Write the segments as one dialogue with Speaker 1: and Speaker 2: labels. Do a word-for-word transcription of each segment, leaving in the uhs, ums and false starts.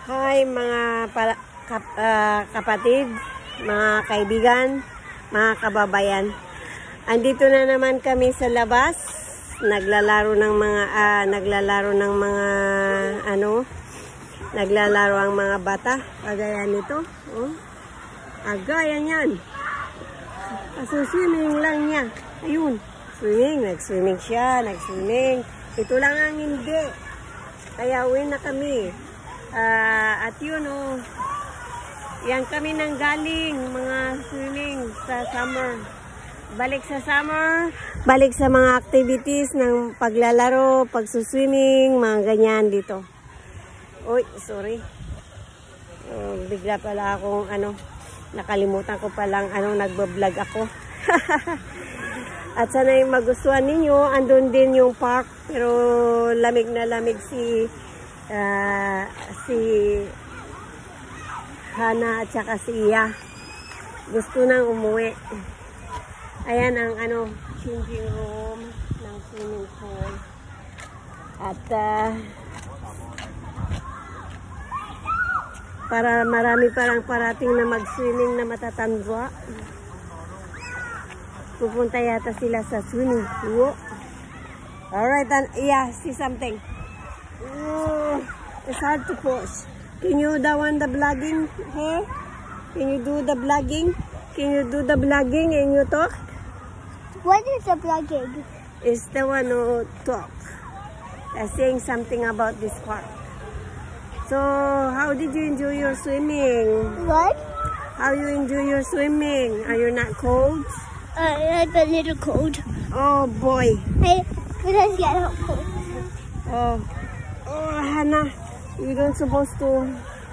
Speaker 1: Hi mga pala, kap, uh, kapatid, mga kaibigan, mga kababayan. Andito na naman kami sa labas. Naglalaro ng mga uh, naglalaro ng mga ano, naglalaro ang mga bata. Kagaya nito, oh. Agaya niyan. Asusining lang niya. Ayun, swimming, nag-swimming siya, nag-swimming. Ito lang ang hindi. Kaya uwi na kami. Uh, at yun oh, yan kami nang galing mga swimming sa summer. Balik sa summer, balik sa mga activities ng paglalaro, pagsuswimming, mga ganyan dito. Uy, sorry. Uh, bigla pala akong ano, nakalimutan ko palang ano, nagbablog ako. At sana yung magustuhan ninyo, andun din yung park, pero lamig na lamig si Uh, si Hana at saka si Iya. Gusto nang umuwi. Ayan ang ano, changing room ng swimming pool. At uh, para marami parang parating na mag-swimming na matatandwa. Pupunta yata sila sa swimming pool. Alright, then, Iya, see something. Oh, it's hard to push. Can you the one the vlogging here? Can you do the vlogging? Can you do the vlogging and you talk?
Speaker 2: What is the vlogging?
Speaker 1: It's the one who talk. Uh, saying something about this park. So, how did you enjoy your swimming?
Speaker 2: What?
Speaker 1: How you enjoy your swimming? Are you not cold?
Speaker 2: Uh, I'm a little cold.
Speaker 1: Oh boy.
Speaker 2: Hey, let's get out cold.
Speaker 1: Oh. Oh, Hannah, you don't supposed to.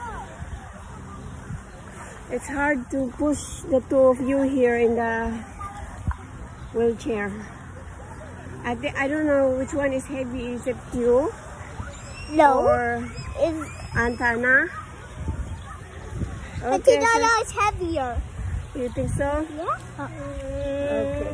Speaker 1: It's hard to push the two of you here in the wheelchair. I think I don't know which one is heavy. Is it you?
Speaker 2: No.
Speaker 1: Or
Speaker 2: it's
Speaker 1: Antana?
Speaker 2: I
Speaker 1: Okay.
Speaker 2: think Nana is heavier.
Speaker 1: You think so?
Speaker 2: Yeah.
Speaker 1: Okay.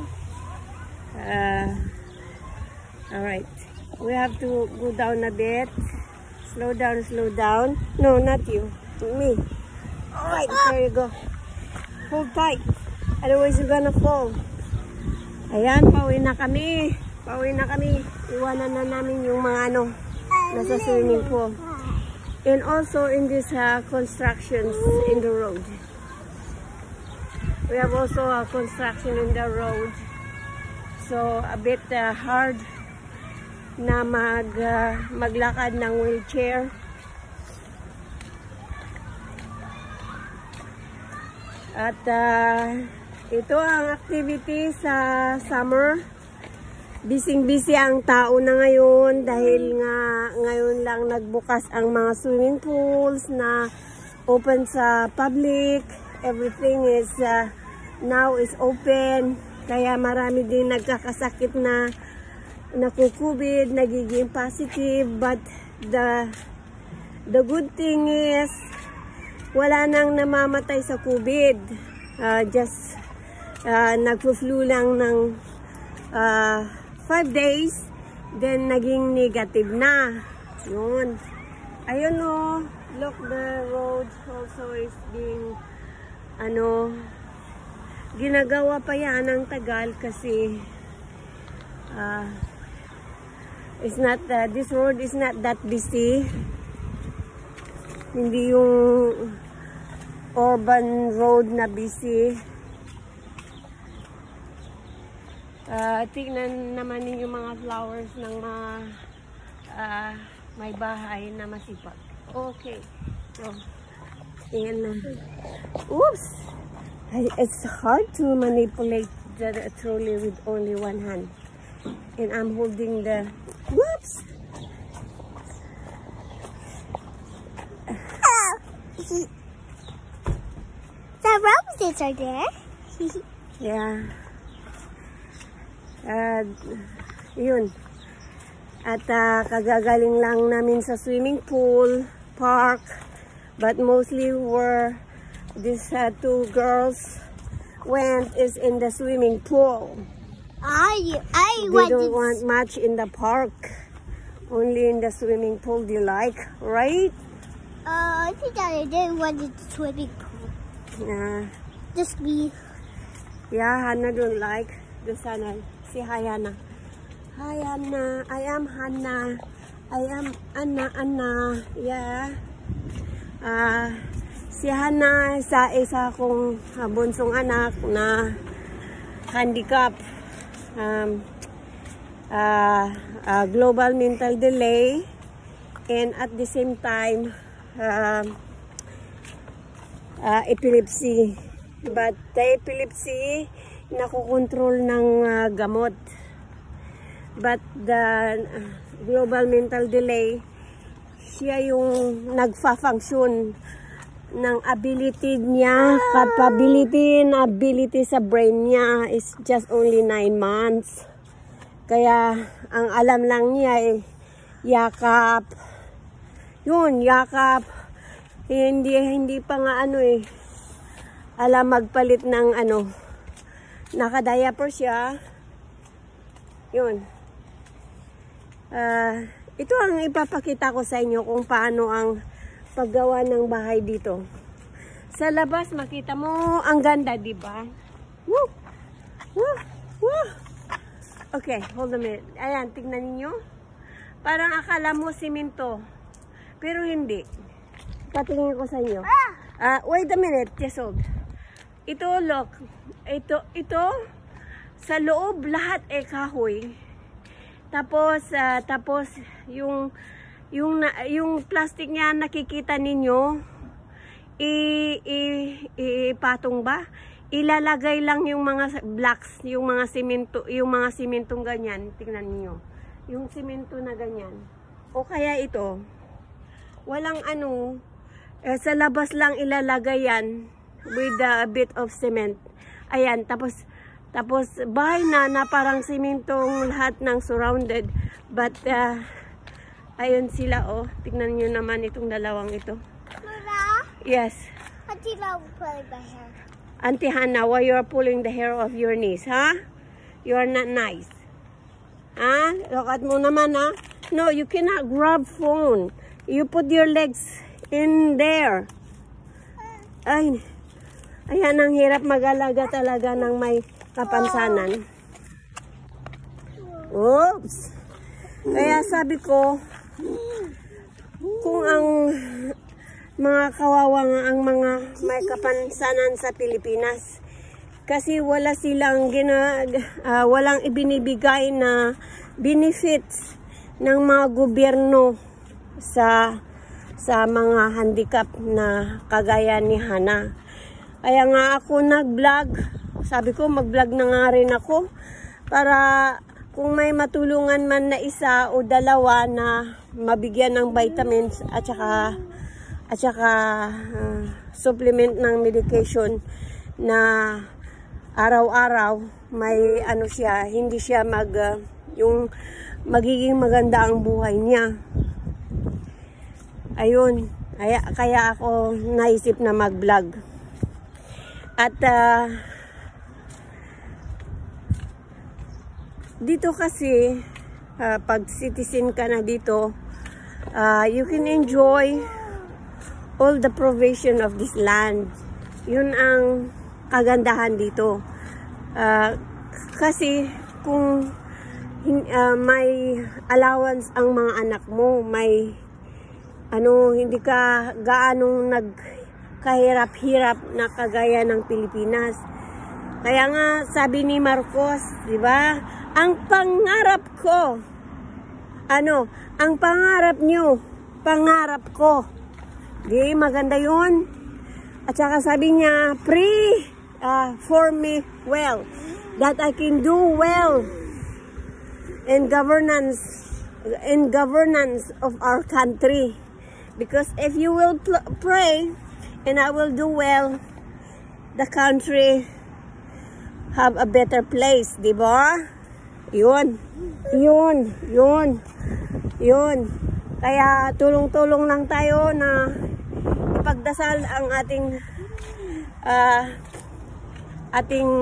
Speaker 1: Uh, all right. We have to go down a bit. Slow down, slow down. No, not you. Me. Alright, there you go. Hold tight. Otherwise, you're gonna fall. Ayan, pauwi na kami. Pauwi na kami. Iwanan na namin yung mga ano, nasa swimming pool. And also in this uh, constructions in the road. We have also a construction in the road. So, a bit uh, hard na mag uh, maglakad ng wheelchair. At uh, ito ang activity sa summer. Bising-busy ang tao na ngayon dahil nga ngayon lang nagbukas ang mga swimming pools na open sa public. Everything is uh, now is open. Kaya marami din nagkakasakit na naku-COVID, nagiging positive, but the the good thing is wala nang namamatay sa COVID. Uh, just uh, nagpo-flu lang ng uh, five days, then naging negative na. Yun. Ayun o, look, the road also is being ano, ginagawa pa yan ng tagal kasi uh, it's not, uh, this road is not that busy. Hindi yung urban road na busy. Uh, tignan naman ninyo mga flowers ng mga uh, may bahay na masipag. Okay. So, tingnan na. Oops! It's hard to manipulate the trolley with only one hand. And I'm holding the whoops.
Speaker 2: Oh, the roses are there.
Speaker 1: Yeah. Uh, yun. At uh, kagagaling lang namin sa swimming pool, park, but mostly where these uh, two girls went is in the swimming pool.
Speaker 2: I, I
Speaker 1: They
Speaker 2: want
Speaker 1: don't want much in the park. Only in the swimming pool they like, right?
Speaker 2: Uh, I think that I didn't want the swimming pool.
Speaker 1: Yeah.
Speaker 2: Just me.
Speaker 1: Yeah, Hannah don't like the sun. Say hi, Hannah. Hi, Hannah. I am Hannah. I am Anna, Anna. Yeah. Ah, uh, si Hannah sa isa kong uh, bunsong anak na handicap. Um, uh, uh, global mental delay, and at the same time uh, uh, epilepsy, but the epilepsy nakokontrol ng uh, gamot, but the uh, global mental delay, siya yung nagfa-function ng ability niya, capability and ability sa brain niya is just only nine months. Kaya ang alam lang niya eh, yakap. Yun, yakap. Hindi, hindi pa nga ano eh. Alam magpalit ng ano. Naka-diaper siya. Yun. Uh, ito ang ipapakita ko sa inyo kung paano ang paggawa ng bahay dito. Sa labas, makita mo, ang ganda, diba? Woo! Woo! Woo! Okay, hold a minute. Ayan, tignan niyo. Parang akala mo simento. Pero hindi. Patingin ko sa inyo. Uh, wait a minute, just hold. Ito, look. Ito, ito, sa loob, lahat eh kahoy. Tapos, uh, tapos, yung, yung, yung plastic niya nakikita ninyo, i, i, ipatong ba? Ilalagay lang yung mga blocks, yung mga simento, yung mga simentong ganyan. Tingnan niyo. Yung simento na ganyan. O kaya ito, walang ano, eh, sa labas lang ilalagay yan with a bit of cement. Ayan, tapos, tapos bahay na na parang simentong lahat ng surrounded. But, uh, ayun sila, oh. Tingnan niyo naman itong dalawang ito.
Speaker 2: Mama?
Speaker 1: Yes.
Speaker 2: Auntie Mama pulling my hair.
Speaker 1: Auntie Hannah, why you are pulling the hair of your niece, huh? You are not nice. Ah, look at mo naman, ha? No, you cannot grab phone. You put your legs in there. Ay, ayan, ang hirap mag-alaga talaga ng may kapansanan. Oops. Kaya sabi ko, kung ang mga kawawa nga ang mga may kapansanan sa Pilipinas, kasi wala silang gina, uh, walang ibinibigay na benefits ng mga gobyerno sa sa mga handicap na kagaya ni Hannah. Kaya nga ako nag-vlog. Sabi ko mag-vlog na nga rin ako para kung may matulungan man na isa o dalawa na mabigyan ng vitamins at saka at saka uh, supplement ng medication na araw-araw may ano siya, hindi siya mag uh, yung magiging maganda ang buhay niya. Ayun, kaya, kaya ako naisip na mag-vlog. At uh, dito kasi uh, pag citizen ka na dito, uh, you can enjoy all the provision of this land. Yun ang kagandahan dito. Uh, kasi kung uh, may allowance ang mga anak mo, may ano, hindi ka gaanong nagkahirap-hirap na kagaya ng Pilipinas. Kaya nga sabi ni Marcos, di ba? Ang pangarap ko, ano, ang pangarap nyo, pangarap ko. Di, maganda yun. At saka sabi niya, pray uh, for me well, that I can do well in governance, in governance of our country. Because if you will pray and I will do well, the country have a better place, di ba? Yun, yun, yun, yun. Kaya tulong-tulong lang tayo na ipagdasal ang ating uh, ating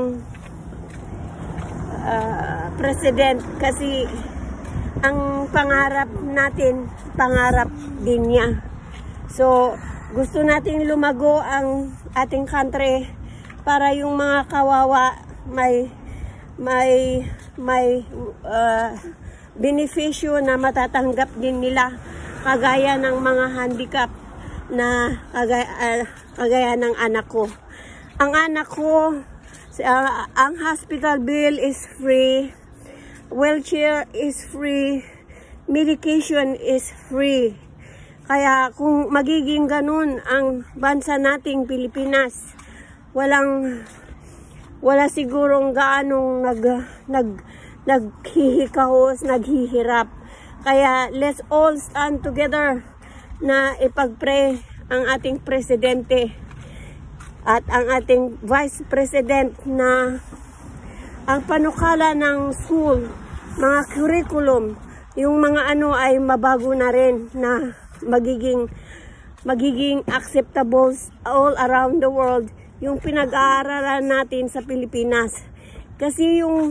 Speaker 1: uh, president, kasi ang pangarap natin, pangarap din niya. So, gusto nating lumago ang ating country para yung mga kawawa may may may uh, benepisyo na matatanggap din nila, kagaya ng mga handicap na kagaya, uh, kagaya ng anak ko. Ang anak ko, uh, ang hospital bill is free, wheelchair is free, medication is free. Kaya kung magiging ganun ang bansa nating Pilipinas, walang wala sigurong gaanong nag nag naghihikahos, naghihirap. Kaya let's all stand together na ipagpray ang ating presidente at ang ating vice president na ang panukala ng school, mga curriculum, yung mga ano ay mabago na rin na magiging magiging acceptable all around the world yung pinag-aaralan natin sa Pilipinas. Kasi yung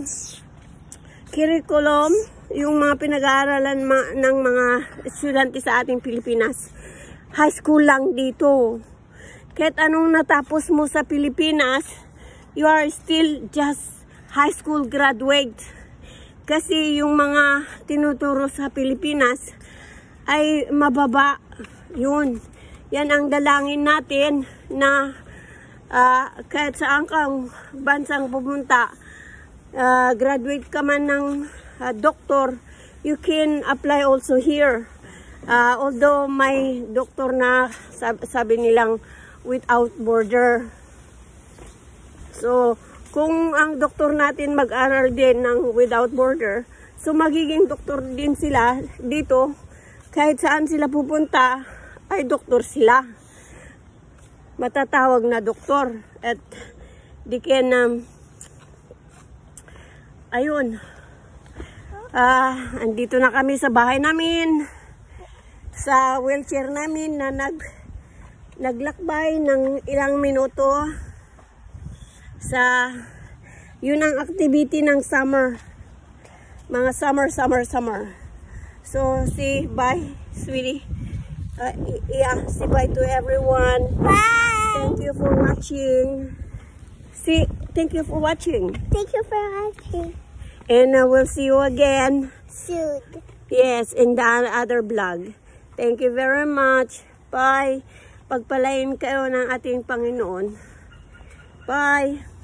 Speaker 1: curriculum, yung mga pinag-aaralan ma ng mga estudyante sa ating Pilipinas, high school lang dito. Kahit anong natapos mo sa Pilipinas, you are still just high school graduate. Kasi yung mga tinuturo sa Pilipinas ay mababa. Yun. Yan ang dalangin natin na uh, kahit saan kang bansang pumunta, uh, graduate ka man ng uh, doktor, you can apply also here. Uh, although may doktor na sab sabi nilang without border. So, kung ang doktor natin mag-aral din ng without border, so magiging doktor din sila dito. Kahit saan sila pupunta, ay doktor sila. Matatawag na doktor. At di can, um, ayun. Ah, andito na kami sa bahay namin. Sa wheelchair namin na nag naglakbay ng ilang minuto sa yun ang activity ng summer. Mga summer, summer, summer. So, say bye, sweetie. Uh, yeah, say bye to everyone.
Speaker 2: Bye!
Speaker 1: Thank you for watching. See, thank you for watching.
Speaker 2: Thank you for watching.
Speaker 1: And uh, we'll see you again.
Speaker 2: Soon.
Speaker 1: Yes, in the other vlog. Thank you very much. Bye. Pagpalain kayo ng ating Panginoon. Bye.